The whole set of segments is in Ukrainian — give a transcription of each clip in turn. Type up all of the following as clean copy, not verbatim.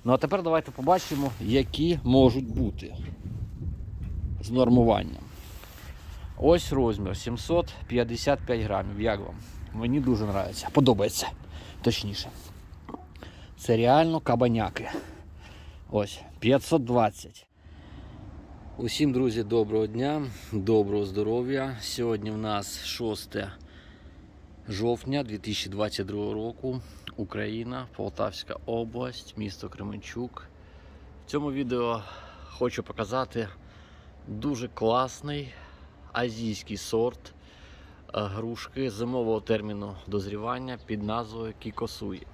Ну а тепер давайте побачимо, які можуть бути з нормуванням. Ось розмір 755 грамів. Як вам? Мені дуже подобається. Точніше. Це реально кабаняки. Ось, 520. Усім, друзі, доброго дня, доброго здоров'я. Сьогодні в нас 6 жовтня 2022 року. Україна, Полтавська область, місто Кременчук. В цьому відео хочу показати дуже класний азійський сорт грушки зимового терміну дозрівання під назвою Кікосуї.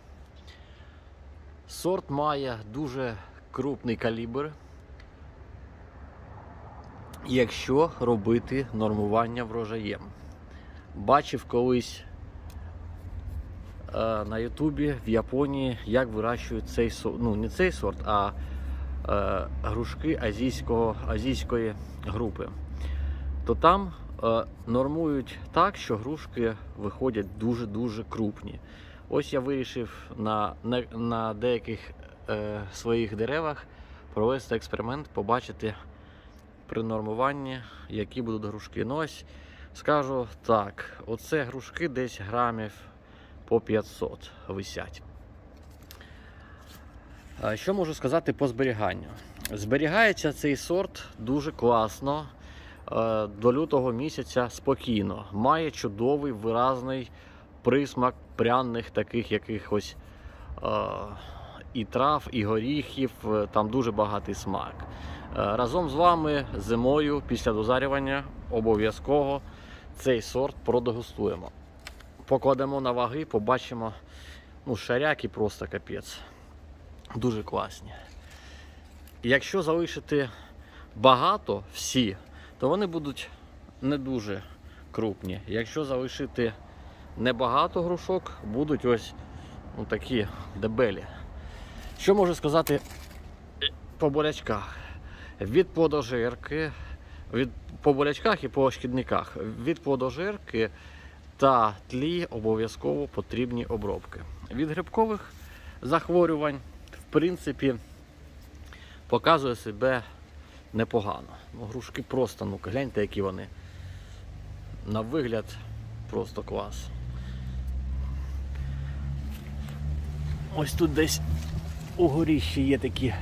Сорт має дуже крупний калібр, якщо робити нормування врожаєм. Бачив колись на Ютубі в Японії, як вирощують цей сорт, ну не цей сорт, а грушки азійської групи. То там нормують так, що грушки виходять дуже-дуже крупні. Ось я вирішив на деяких своїх деревах провести експеримент, побачити при нормуванні, які будуть грушки. Ну ось, скажу так, оце грушки десь грамів по 500 висять. Що можу сказати по зберіганню? Зберігається цей сорт дуже класно, до лютого місяця спокійно. Має чудовий виразний присмак пряних таких якихось і трав, і горіхів, там дуже багатий смак. Разом з вами зимою після дозарювання обов'язково цей сорт продегустуємо. Покладемо на ваги, побачимо, ну, шаряки просто капець. Дуже класні. Якщо залишити багато всі, то вони будуть не дуже крупні. Якщо залишити небагато грушок, будуть ось такі дебелі. Що можу сказати по болячках? Від плодожерки, по болячках і по шкідниках. Від плодожерки та тлі обов'язково потрібні обробки. Від грибкових захворювань, в принципі, показує себе непогано. Грушки просто, гляньте, які вони. На вигляд просто клас. Ось тут десь у горіщі є такі.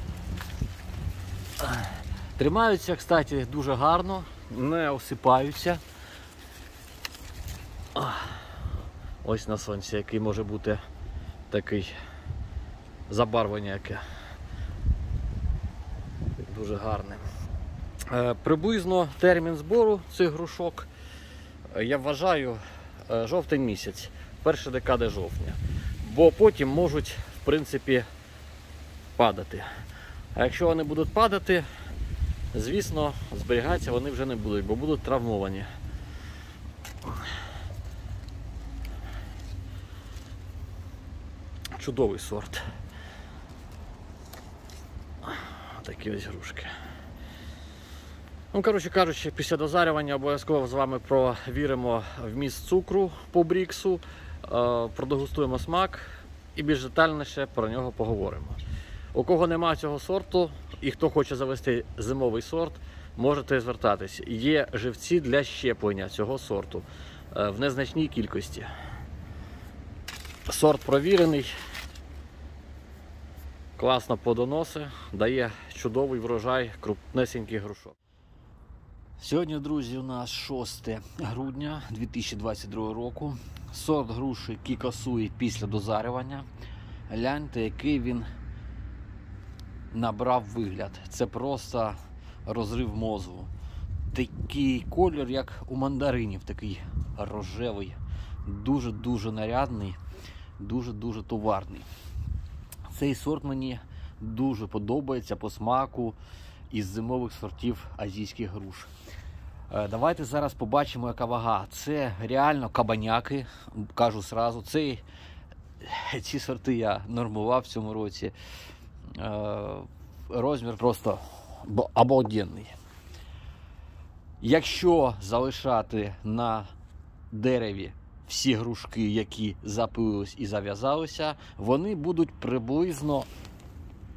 Тримаються, кстати, дуже гарно, не осипаються. Ось на сонці, який може бути такий забарвлення, яке дуже гарне. Приблизно термін збору цих грушок, я вважаю, жовтень місяць, перша декада жовтня. Бо потім можуть, в принципі, падати. А якщо вони будуть падати, звісно, зберігатися вони вже не будуть, бо будуть травмовані. Чудовий сорт. Такі ось грушки. Ну, коротше кажучи, після дозарювання обов'язково з вами провіримо вміст цукру по бріксу, продегустуємо смак і більш детальніше про нього поговоримо. У кого немає цього сорту і хто хоче завести зимовий сорт, можете звертатись. Є живці для щеплення цього сорту в незначній кількості. Сорт провірений, класно плодоносить, дає чудовий врожай крупнесеньких грушок. Сьогодні, друзі, у нас 6 грудня 2022 року. Сорт груші Кікосуї після дозарювання. Гляньте, який він набрав вигляд. Це просто розрив мозку. Такий колір, як у мандаринів, такий рожевий. Дуже-дуже нарядний, дуже-дуже товарний. Цей сорт мені дуже подобається по смаку із зимових сортів азійських груш. Давайте зараз побачимо, яка вага. Це реально кабаняки, кажу сразу. Ці сорти я нормував в цьому році. Розмір просто обалденний. Якщо залишати на дереві всі грушки, які запилились і зав'язалися, вони будуть приблизно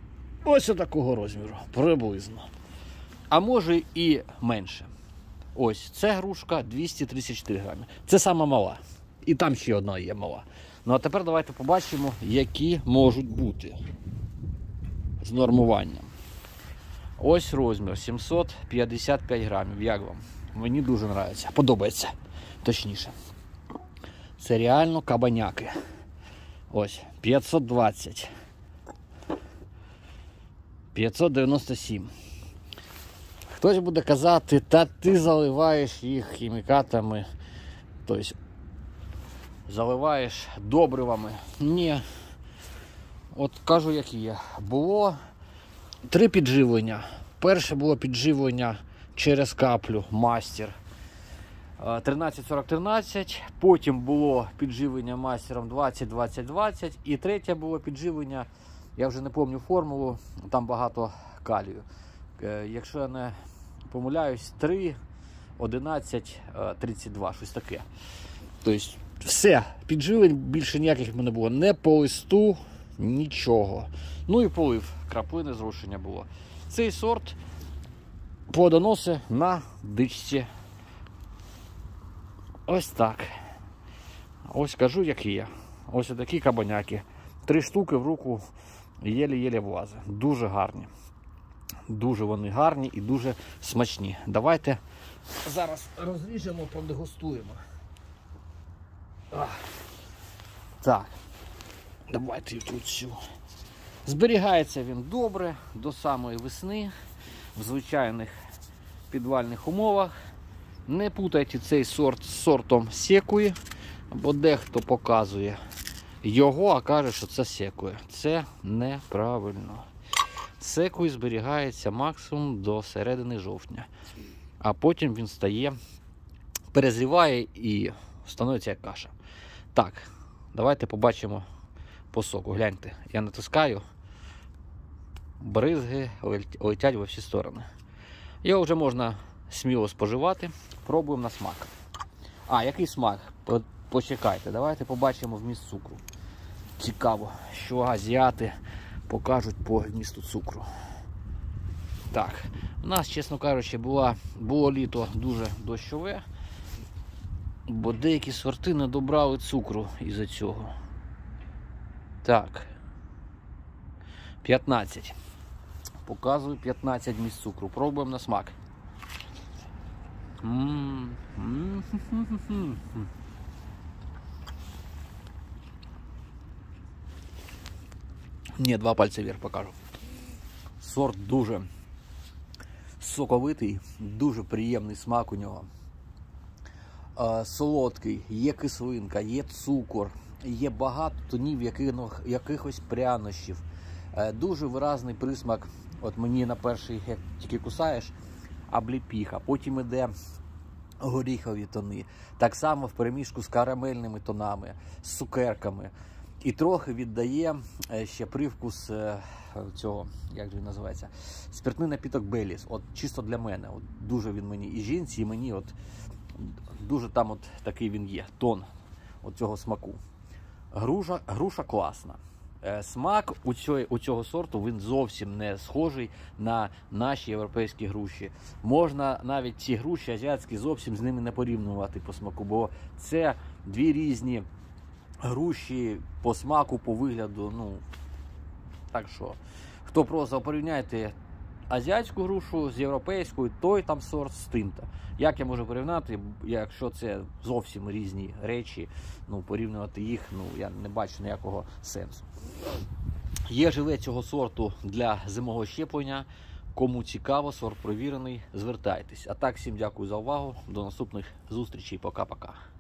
ось такого розміру, приблизно. А може і менше. Ось, це грушка 234 грами. Це сама мала. І там ще одна є мала. Ну а тепер давайте побачимо, які можуть бути з нормуванням. Ось розмір 755 грамів. Як вам? Мені дуже подобається. Подобається. Точніше. Це реально кабаняки. Ось, 520. 597. Хтось буде казати, та ти заливаєш їх хімікатами, тобто заливаєш добривами. Ні. От кажу, як є. Було 3 підживлення. Перше було підживлення через каплю мастер 13-40-13, потім було підживлення мастером 20-20-20 і третє було підживлення, я вже не пам'ятаю формулу, там багато калію. Якщо я не помиляюсь, 3, 11, 32, щось таке. Тобто все, підживлень більше ніяких в мене було, не по листу, нічого. Ну і полив, краплини зрушення було. Цей сорт плодоноси на дичці. Ось так. Ось кажу, як є. Ось такі кабаняки. 3 штуки в руку єлі-єлі влазе. Дуже гарні. Дуже вони гарні і дуже смачні. Давайте зараз розріжемо, продегустуємо. Так. Давайте тут цю. Зберігається він добре до самої весни, в звичайних підвальних умовах. Не путайте цей сорт з сортом секуї, бо дехто показує його, а каже, що це секуя. Це неправильно. Секуй зберігається максимум до середини жовтня, а потім він стає, перезріває і становиться як каша. Так, давайте побачимо по соку. Гляньте, я натискаю, бризги летять во всі сторони. Його вже можна сміло споживати. Пробуємо на смак. А, який смак? Почекайте, давайте побачимо вміст цукру. Цікаво, що азіати покажуть по вмісту цукру. Так, у нас, чесно кажучи, було літо дуже дощове, бо деякі сорти не добрали цукру із-за цього. Так, 15. Показую 15 вміст цукру. Пробуємо на смак. Ні, 2 пальці вверх покажу. Сорт дуже соковитий, дуже приємний смак у нього. Солодкий, є кислинка, є цукор, є багато тонів якихось прянощів. Дуже виразний присмак. От мені на перший, як тільки кусаєш, обліпіха, потім іде горіхові тони. Так само в перемішку з карамельними тонами, з цукерками. І трохи віддає ще привкус цього, як же він називається, спиртний напіток Беліс. От чисто для мене. От дуже він мені і жінці, і мені от дуже там от такий він є, тон от цього смаку. Груша класна. Смак у цього сорту він зовсім не схожий на наші європейські груші. Можна навіть ці груші азіатські зовсім з ними не порівнювати по смаку, бо це 2 різні груші по смаку, по вигляду. Ну, так що, хто просто порівняйте азіатську грушу з європейською, той там сорт з тим-то. Як я можу порівняти, якщо це зовсім різні речі, ну, порівнювати їх, ну, я не бачу ніякого сенсу. Є живе цього сорту для зимового щеплення. Кому цікаво, сорт провірений, звертайтесь. А так, всім дякую за увагу. До наступних зустрічей. Пока-пока.